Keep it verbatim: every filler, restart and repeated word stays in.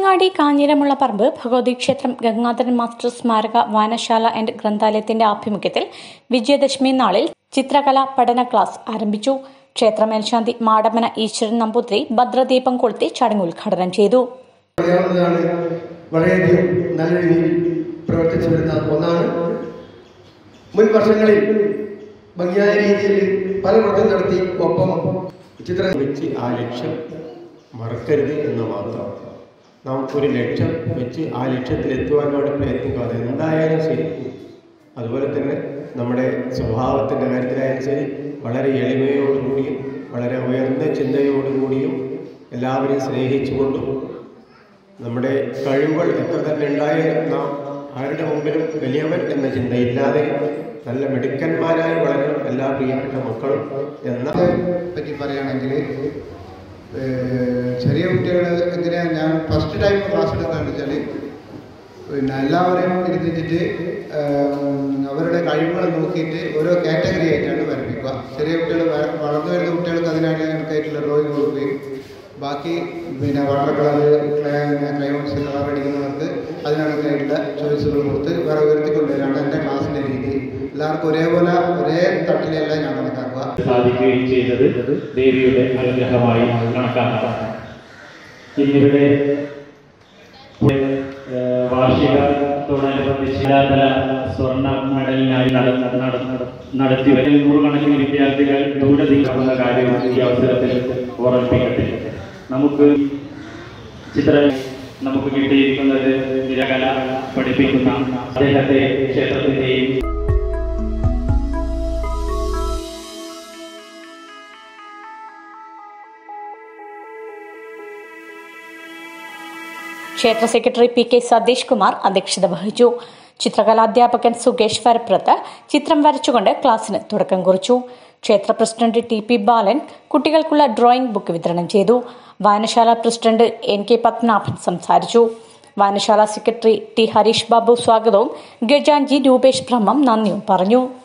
പഴയങ്ങാടി കാഞ്ഞിരമുള്ളപ്പറമ്പ് ഭഗവതി ക്ഷേത്രം ഗംഗാധരൻ മാസ്റ്റർ സ്മാരക വായനശാല ആൻഡ് ഗ്രന്ഥാലയത്തിന്റെ ആഭിമുഖ്യത്തിൽ വിജയദശമി നാളിൽ ചിത്രകലാ പഠന ക്ലാസ് ആരംഭിച്ചു. ക്ഷേത്ര മേൽശാന്തി മാടമന ഈശ്വരൻ നമ്പൂതിരി ഭദ്രദീപം കൊളുത്തി ചടങ്ങ് ഉദ്ഘാടനം ചെയ്തു. വളരെയധികം നല്ല രീതിയിൽ പ്രവർത്തിച്ചു വരുന്ന ഒന്നാണ്. മുൻ വർഷങ്ങളിൽ ഭംഗിയായ രീതിയിൽ പല പ്രവർത്തനം നടത്തി ഒപ്പം ചിത്രം വെച്ച് ആ ലക്ഷ്യം മറക്കരുത് എന്ന് മാത്രം. നാം ഒരു ലക്ഷ്യം വെച്ച് ആ ലക്ഷ്യത്തിലെത്തുവാൻ വേണ്ടി പ്രയത്നിക്കുക. അത് എന്തായാലും ശരി. അതുപോലെ തന്നെ നമ്മുടെ സ്വഭാവത്തിൻ്റെ കാര്യത്തിലായാലും ശരി, വളരെ എളിമയോടുകൂടിയും വളരെ ഉയർന്ന ചിന്തയോടുകൂടിയും എല്ലാവരെയും സ്നേഹിച്ചുകൊണ്ടും നമ്മുടെ കഴിവുകൾ എത്ര തന്നെ ഉണ്ടായാലും നാം ആരുടെ മുമ്പിലും വലിയവൻ എന്ന ചിന്തയില്ലാതെ നല്ല മിടുക്കന്മാരായി വളരണം എല്ലാ പ്രിയപ്പെട്ട മക്കളും. എന്ന പറ്റി പറയുകയാണെങ്കിൽ, ചെറിയ കുട്ടികൾ എങ്ങനെയാണ് ഞാൻ ഫസ്റ്റ് ടൈം ക്ലാസ് എടുക്കുകയെന്ന് വെച്ചാൽ പിന്നെ എല്ലാവരെയും ഇരുന്നിട്ട് അവരുടെ കഴിവുകൾ നോക്കിയിട്ട് ഓരോ കാറ്റഗറി ആയിട്ടാണ് വരപ്പിക്കുക. ചെറിയ കുട്ടികൾ വളർന്നു വരുന്ന കുട്ടികൾക്ക് അതിനായിട്ടുള്ള ഡ്രോയിങ് കൊടുക്കുകയും ബാക്കി പിന്നെ വാട്ടർ കളർ ക്രയോൺസ് കളർ അടിക്കുന്നവർക്ക് അതിനകത്തായിട്ടുള്ള ചോയ്സുകൾ കൊടുത്ത് വേറെ ഉയർത്തിക്കൊണ്ടുവരാണ് എൻ്റെ ക്ലാസ്സിൻ്റെ രീതി. എല്ലാവർക്കും ഒരേപോലെ ഒരേ തട്ടിലല്ല ഞാൻ കണക്കാക്കുക. സാധിക്കുകയും ചെയ്തത് ദേവിയുടെ അനുഗ്രഹമായി കണക്കാക്കാം. ഇന്നിവിടെ വാർഷികത്തോടനുബന്ധിച്ച് ജില്ലാതല സ്വർണ്ണ മെഡലിനായി നടത്തി വരുന്ന നൂറുകണക്കിന് വിദ്യാർത്ഥികൾ ദൂരതീരുന്ന കാര്യം ഈ അവസരത്തിൽ ഓർമ്മിപ്പിക്കട്ടെ. നമുക്ക് ചിത്ര നമുക്ക് കിട്ടിയിരിക്കുന്നത് നിരകല പഠിപ്പിക്കുന്ന അദ്ദേഹത്തെ ക്ഷേത്രത്തിന്റെയും ക്ഷേത്ര secretary P K Satheesh Kumar അധ്യക്ഷത വഹിച്ചു. ചിത്രകലാധ്യാപകൻ സുകേഷ് വരപ്രത്ത് ചിത്രം വരച്ചുകൊണ്ട് ക്ലാസിന് തുടക്കം കുറിച്ചു. ക്ഷേത്ര പ്രസിഡന്റ് ടി പി ബാലൻ കുട്ടികൾക്കുള്ള ഡ്രോയിംഗ് ബുക്ക് വിതരണം ചെയ്തു. വായനശാല പ്രസിഡന്റ് എൻ കെ പത്മനാഭൻ സംസാരിച്ചു. വായനശാല സെക്രട്ടറി ടി ഹരീഷ് ബാബു സ്വാഗതവും ഗജാൻജി രൂപേഷ് ബ്രഹ്മം നന്ദിയും പറഞ്ഞു.